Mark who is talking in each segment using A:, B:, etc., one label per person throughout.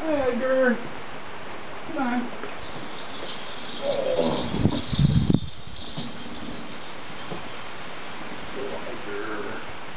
A: Eiger, come on. Oh. Eiger.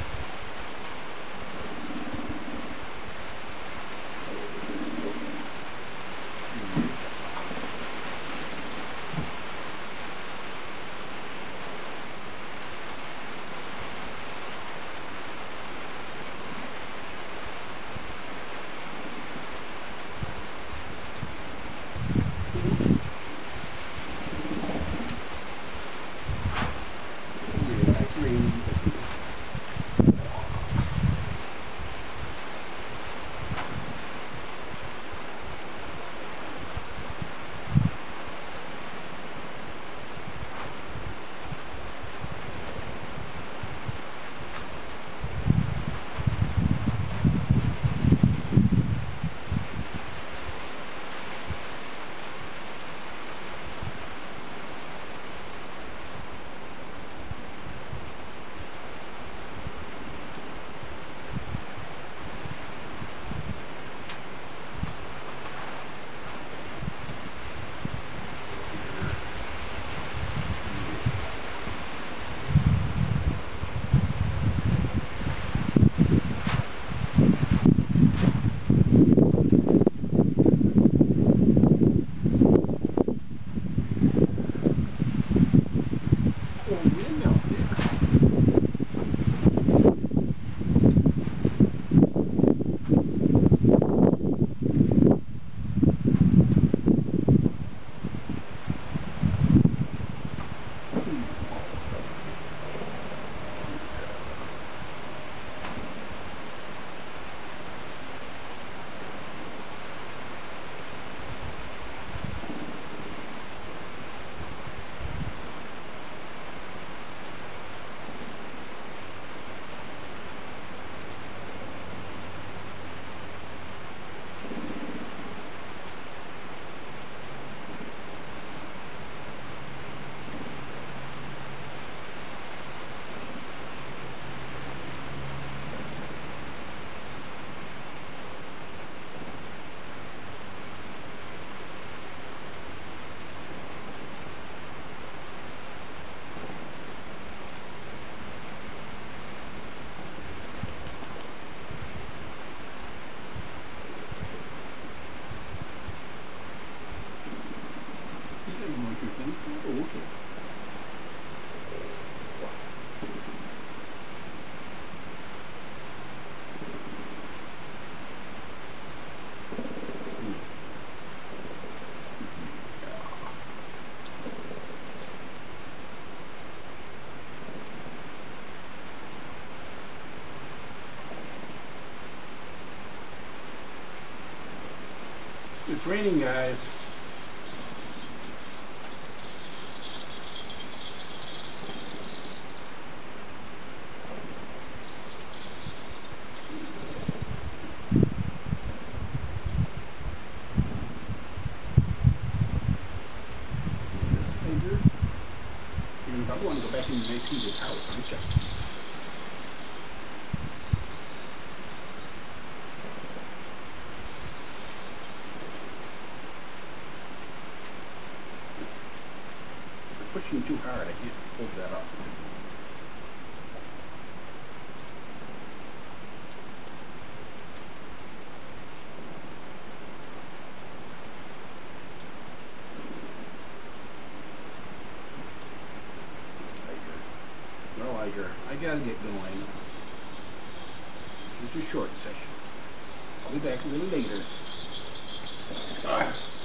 A: Oh, okay. It's raining, guys. You're gonna probably want to go back in and make the house, aren't you? Pushing too hard, I can't hold that up. Well, Eiger, I gotta get going. Just a short session. I'll be back a little later.